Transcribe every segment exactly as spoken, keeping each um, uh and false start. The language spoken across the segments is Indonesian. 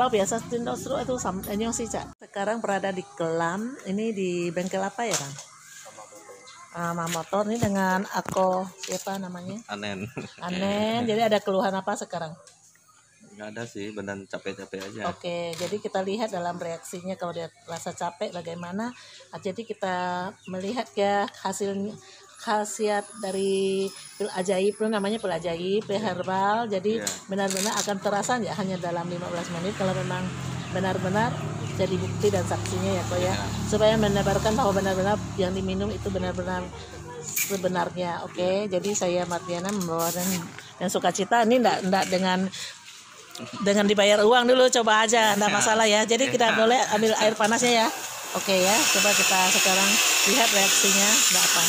kalau biasa Tindo Stro itu sama sih Cak. Sekarang berada di Kelam, ini di bengkel apa ya Bang? Ah, motor ini dengan Ako siapa namanya? Anen. Anen. Jadi ada keluhan apa sekarang? Nggak ada sih, benar capek-capek aja. Oke, jadi kita lihat dalam reaksinya kalau dia rasa capek bagaimana. Nah, jadi kita melihat ya hasilnya khasiat dari pil ajaib itu namanya pil ajaib, pil herbal. Jadi yeah. benar-benar akan terasa ya hanya dalam lima belas menit kalau memang benar-benar jadi bukti dan saksinya ya kok ya. Yeah. Supaya menebarkan bahwa benar-benar yang diminum itu benar-benar sebenarnya. Oke, okay? Jadi saya Mardiana membawa dan, dan sukacita ini enggak enggak dengan dengan dibayar uang dulu, coba aja enggak masalah ya. Jadi kita boleh ambil air panasnya ya. Oke okay, ya, coba kita sekarang lihat reaksinya enggak apa.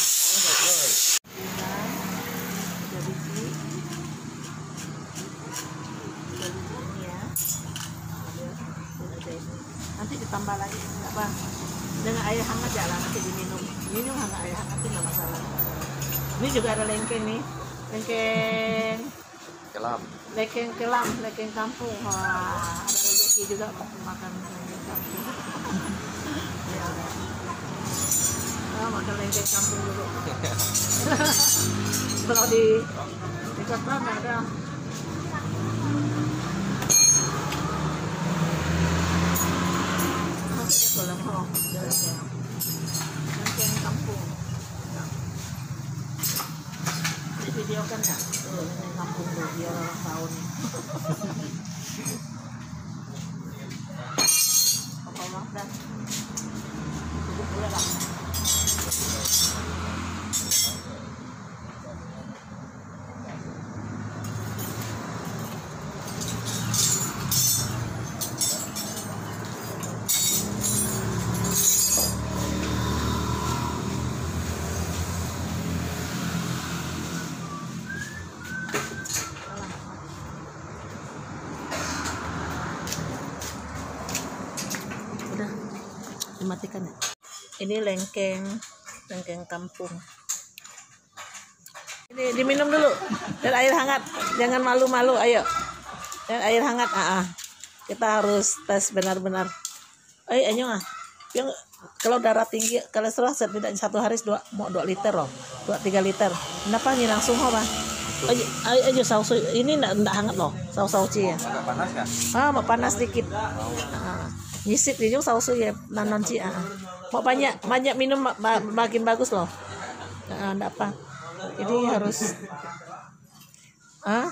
Nanti ditambah lagi enggak Bang? Dengan air hangat jalan nanti diminum. Minum hangat air hangat itu enggak masalah. Ini juga ada lengkeng nih. Lengkeng Kelam. Lengkeng kelam, lengkeng kampung. Wah, ada rezeki juga makan lengkeng kampung. Ya, oh, makan lengkeng kampung dulu. Kalau di di kota nggak ada. Kalau mau lengkeng kampung. Di video kan ya, tuh lengkeng kampung tuh biar orang tahu nih. Apa maaf dah. Cukup boleh lah. Udah dimatikan ya. Ini lengkeng lengkeng kampung. Ini diminum dulu dan air hangat, jangan malu-malu, ayo dan air hangat. Ah, ah. Kita harus tes benar-benar. Eh anyong ah yang kalau darah tinggi kolesterol setidaknya satu hari dua mau dua liter loh, dua tiga liter. Kenapa nih langsung apa? Ayo ayo saus ini enggak enggak hangat loh, saus-saus ya. Agak panas ya? Ah, mau panas dikit. Ah, nyisip di saus ya nanon ci. Ah. Mau banyak banyak minum makin bagus loh. Ah, enggak apa. Jadi harus ah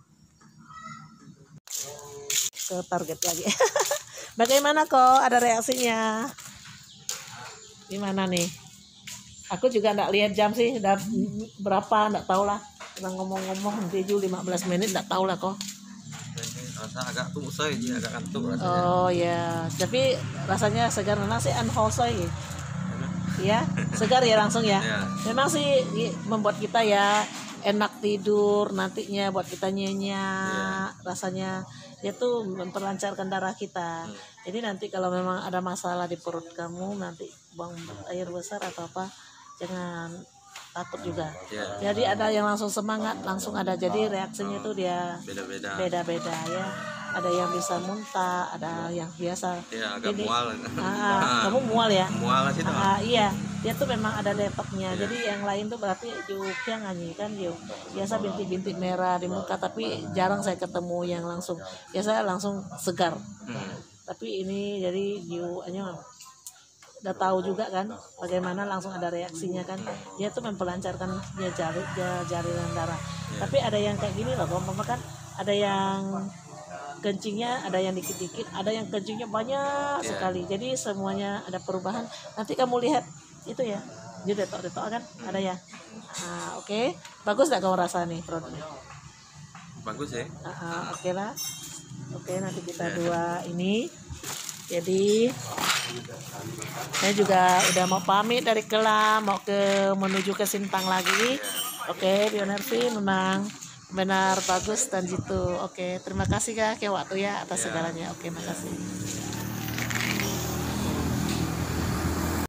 ke target lagi. Bagaimana kok? Ada reaksinya? Gimana nih? Aku juga enggak lihat jam sih, udah berapa enggak tahu lah. Kita ngomong-ngomong tujuh lima belas menit enggak tahu lah kok. Rasa agak tusai, agak kantuk rasanya. Oh ya, tapi rasanya segar nasi an hosoi. Ya, segar ya langsung ya. Ya. Memang sih membuat kita ya enak tidur nantinya, buat kita nyenyak. Ya. Rasanya dia tuh memperlancarkan darah kita. Hmm. Jadi nanti kalau memang ada masalah di perut kamu, nanti buang air besar atau apa, jangan takut juga. Ya. Jadi ada yang langsung semangat, langsung ada. Jadi reaksinya itu dia beda-beda. Beda-beda ya. Ada yang bisa muntah, ada yang biasa. Ya, agak Jadi, mual. Ah, kamu mual ya? Mual sih tuh. Ah, iya, dia tuh memang ada lepaknya. Ya. Jadi yang lain tuh berarti juga nganyi kan Yu. Biasa bintik-bintik merah di muka, tapi jarang saya ketemu yang langsung. Biasa langsung segar. Hmm. Tapi ini jadi Yu hanya udah tahu juga kan bagaimana langsung ada reaksinya kan. Dia tuh memperlancarkan dia jari dia jaringan darah. Ya. Tapi ada yang kayak gini loh, Bapak kan ada yang kencingnya ada yang dikit-dikit, ada yang kencingnya banyak yeah. sekali. Jadi semuanya ada perubahan. Nanti kamu lihat itu ya, dia detok-detok kan ada ya. Nah, oke, okay. Bagus nggak kamu rasa nih produknya? Bagus ya. Uh, uh, oke okay lah, oke okay, nanti kita yeah. dua ini. Jadi saya juga udah mau pamit dari Kelam, mau ke menuju ke Sintang lagi. Oke, okay, Bionervi memang benar bagus dan jitu. Oke, terima kasih Kak ke waktu ya atas segalanya. Oke, makasih.